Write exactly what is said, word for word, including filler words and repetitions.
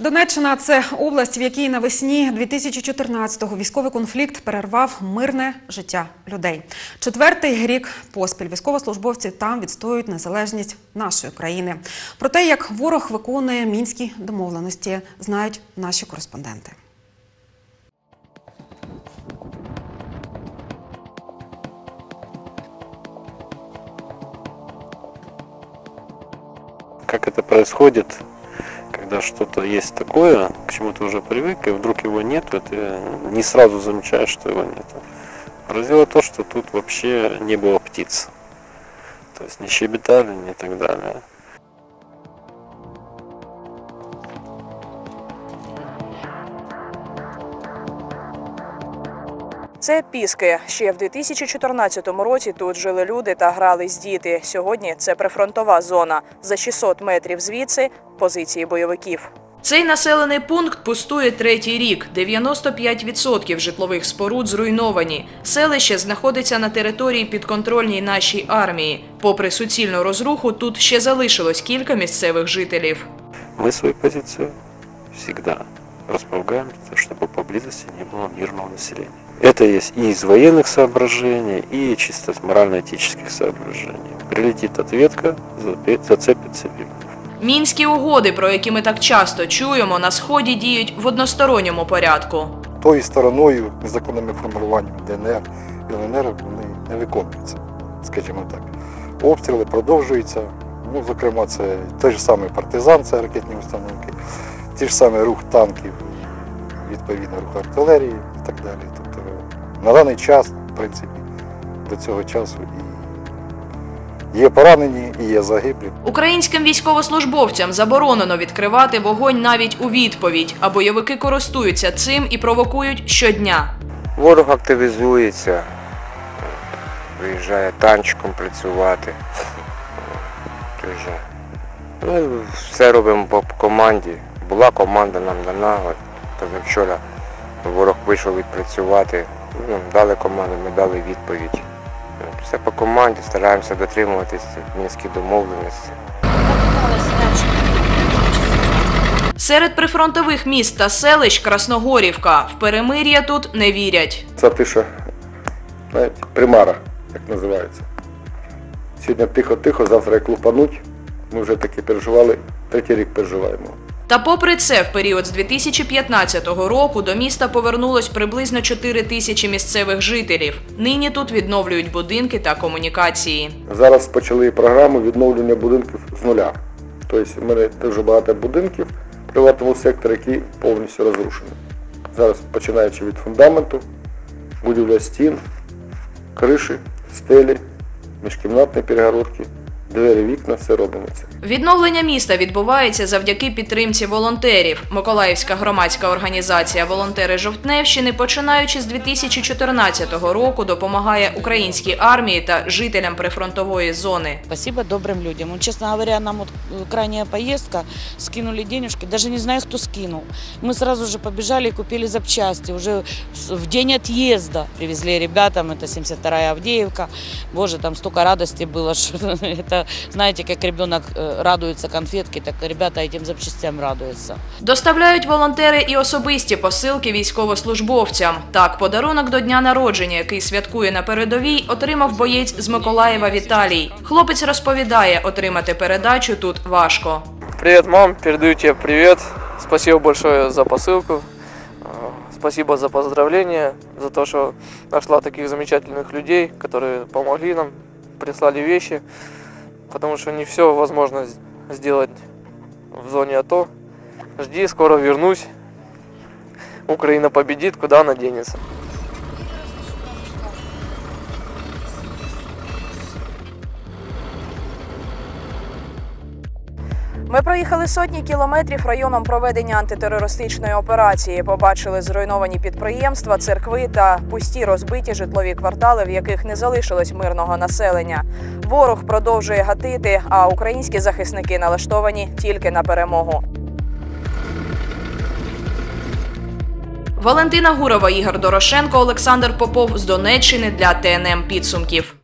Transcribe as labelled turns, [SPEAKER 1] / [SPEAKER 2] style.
[SPEAKER 1] Донеччина – це область, в якій навесні дві тисячі чотирнадцятого військовий конфлікт перервав мирне життя людей. Четвертий рік поспіль військовослужбовці там відстоюють незалежність нашої країни. Про те, як ворог виконує мінські домовленості, знають наші кореспонденти.
[SPEAKER 2] Как это происходит, когда что-то есть такое, к чему ты уже привык, и вдруг его нет, и ты не сразу замечаешь, что его нет. Поразило то, что тут вообще не было птиц. То есть не щебетали, не так далее.
[SPEAKER 3] Це Піски. Ще в дві тисячі чотирнадцятому році тут жили люди та грались діти. Сьогодні це прифронтова зона. За шістсот метрів звідси – позиції бойовиків. Цей населений пункт пустує третій рік. дев'яносто п'ять відсотків житлових споруд зруйновані. Селище знаходиться на території підконтрольній нашій армії. Попри суцільну розруху, тут ще залишилось кілька місцевих жителів.
[SPEAKER 2] Ми свою позицію завжди располагаем, чтобы поблизости не было мирного населения. Это есть и из военных соображений, и чисто с морально-этических соображений. Прилетит ответка, зацепит цивильных.
[SPEAKER 3] Мінські угоди, про які ми так часто чуємо, на Сході діють в односторонньому порядку.
[SPEAKER 4] Тою стороною, незаконними формуваннями Д Н Р і Л Н Р вони не виконуються, скажімо так. Обстріли продовжуються, ну, зокрема, це той же самий партизан, це ракетні установки, ті ж самий рух танків, відповідно рух артилерії і так далі. Тобто на даний час, в принципі, до цього часу і є поранені, і є загиблі.
[SPEAKER 3] Українським військовослужбовцям заборонено відкривати вогонь навіть у відповідь, а бойовики користуються цим і провокують щодня.
[SPEAKER 5] Ворог активізується, виїжджає танчиком працювати. Ми все робимо по команді. Була команда нам дана, от позавчора ворог вийшов відпрацювати, ну, дали команду, ми дали відповідь. Все по команді, стараємося дотримуватися мінських домовленостей.
[SPEAKER 3] Серед прифронтових міст та селищ Красногорівка. В перемир'я тут не вірять.
[SPEAKER 4] Це тиша, знаєте, примара, як називається. Сьогодні тихо-тихо, завтра як лупануть. Ми вже таки переживали, третій рік переживаємо.
[SPEAKER 3] Та попри це, в період з дві тисячі п'ятнадцятого року до міста повернулось приблизно чотири тисячі місцевих жителів. Нині тут відновлюють будинки та комунікації.
[SPEAKER 4] Зараз почали програму відновлення будинків з нуля. Тобто в мене дуже багато будинків в приватному секторі, які повністю розрушені. Зараз починаючи від фундаменту, будівля стін, криші, стелі, міжкімнатні перегородки. Двері, вікна, все робимо це.
[SPEAKER 3] Відновлення міста відбувається завдяки підтримці волонтерів. Миколаївська громадська організація «Волонтери Жовтневщини», починаючи з дві тисячі чотирнадцятого року, допомагає українській армії та жителям прифронтової зони.
[SPEAKER 6] Спасибо добрым людям. Вот, честно говоря, нам вот крайняя поездка, скинули денежки, даже не знаю, кто скинул. Мы сразу же побежали и купили запчасти. Уже в день отъезда привезли ребятам, это семьдесят вторая Авдеевка. Боже, там столько радости было, что это, знаете, как ребенок радуется конфетке, так ребята этим запчастям радуются.
[SPEAKER 3] Доставляють волонтери і особисті посилки військовослужбовцям. Так, подарунок до дня народження, який святкує на передовій, отримав боєць з Миколаєва Віталій. Хлопець розповідає, отримати передачу тут важко.
[SPEAKER 7] Привет, мам, передаю тебе привет. Спасибо большое за посылку. Спасибо за поздравления, за то, что нашла таких замечательных людей, которые помогли нам, прислали вещи. Потому что не все возможно сделать в зоне АТО. Жди, скоро вернусь. Украина победит, куда она денется.
[SPEAKER 3] Ми проїхали сотні кілометрів районом проведення антитерористичної операції. Побачили зруйновані підприємства, церкви та пусті розбиті житлові квартали, в яких не залишилось мирного населення. Ворог продовжує гатити, а українські захисники налаштовані тільки на перемогу. Валентина Гурова, Ігор Дорошенко, Олександр Попов з Донеччини для Т Н М «Підсумків».